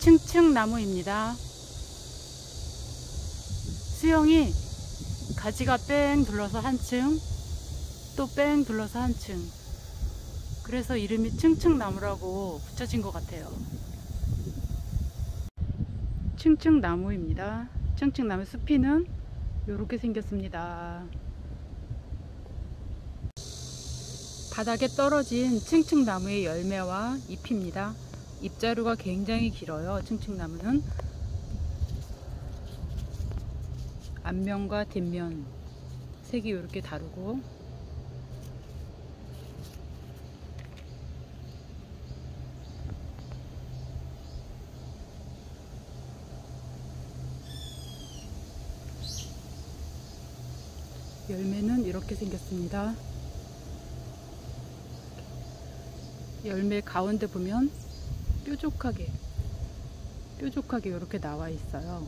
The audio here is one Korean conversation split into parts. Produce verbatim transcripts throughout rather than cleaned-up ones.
층층나무입니다. 수영이 가지가 뺑 둘러서 한층, 또 뺑 둘러서 한층, 그래서 이름이 층층나무라고 붙여진 것 같아요. 층층나무입니다. 층층나무 숲이는 이렇게 생겼습니다. 바닥에 떨어진 층층나무의 열매와 잎입니다. 잎자루가 굉장히 길어요. 층층나무는 앞면과 뒷면 색이 이렇게 다르고, 열매는 이렇게 생겼습니다. 열매 가운데 보면 뾰족하게 뾰족하게 이렇게 나와 있어요.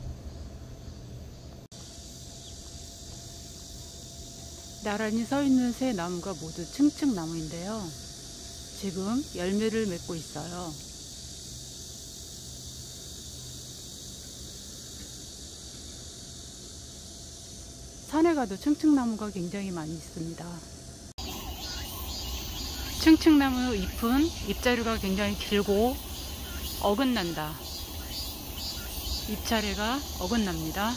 나란히 서 있는 세 나무가 모두 층층나무인데요, 지금 열매를 맺고 있어요. 산에 가도 층층나무가 굉장히 많이 있습니다. 층층나무 잎은 잎자루가 굉장히 길고 어긋난다. 잎차례가 어긋납니다.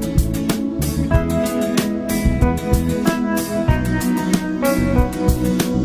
you.